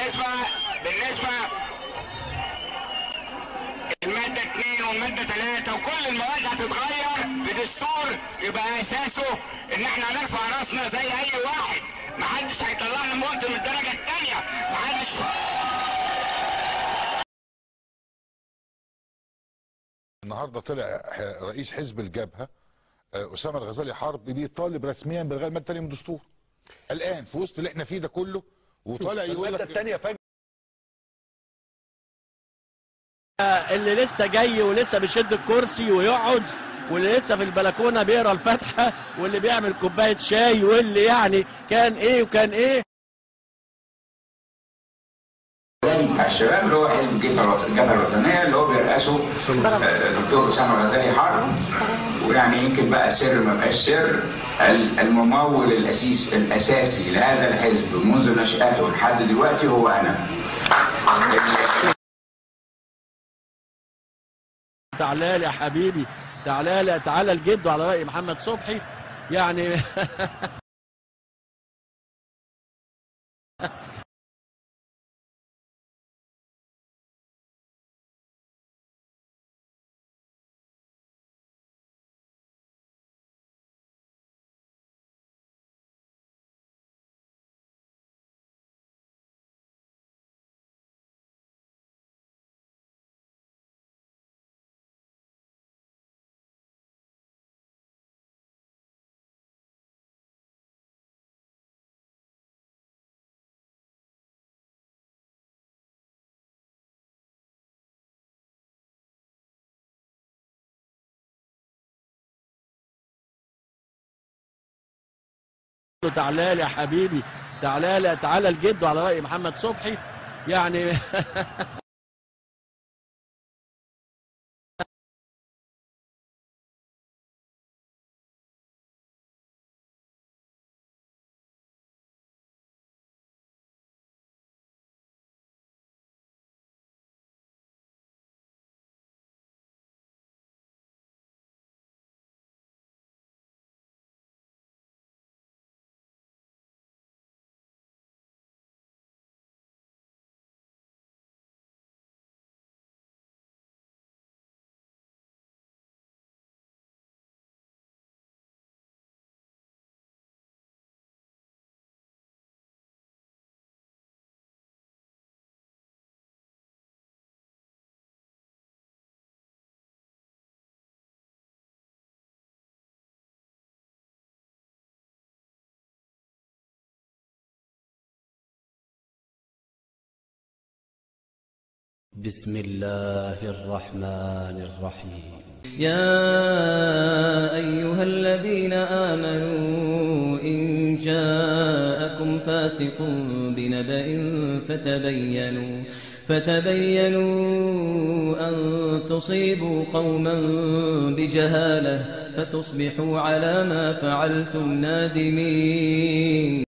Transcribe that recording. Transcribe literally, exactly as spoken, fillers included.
بالنسبه بالنسبه الماده اتنين والماده تلاته وكل المواد هتتغير بدستور يبقى اساسه ان احنا هنرفع راسنا زي اي واحد، محدش هيطلعنا مواطن من الدرجه الثانيه، محدش. النهارده طلع رئيس حزب الجبهه اسامه الغزالي حرب بيطالب رسميا بالغاء الماده الثانيه من الدستور الان في وسط اللي احنا فيه ده كله، وطالع يقول لك الثانيه فجأة اللي لسه جاي ولسه بيشد الكرسي ويقعد، واللي لسه في البلكونه بيقرا الفاتحه، واللي بيعمل كوبايه شاي، واللي يعني كان ايه وكان ايه. بتاع الشباب اللي هو حزب الجبهه الوطنيه اللي هو بيرأسه الدكتور اسامه الغزالي حرب، ويعني يمكن بقى السر ما بقاش سر، الممول الاسيس الاساسي لهذا الحزب منذ نشأته لحد دلوقتي هو انا. تعالى لي يا حبيبي، تعالى لي، تعالى لجده على رأي محمد صبحي يعني. تعالى لي يا حبيبي، تعالى لي، تعالى لجده على رأي محمد صبحي يعني. بسم الله الرحمن الرحيم. يا أيها الذين آمنوا إن جاءكم فاسق بنبأ فتبينوا فتبينوا أن تصيبوا قوما بجهالة فتصبحوا على ما فعلتم نادمين.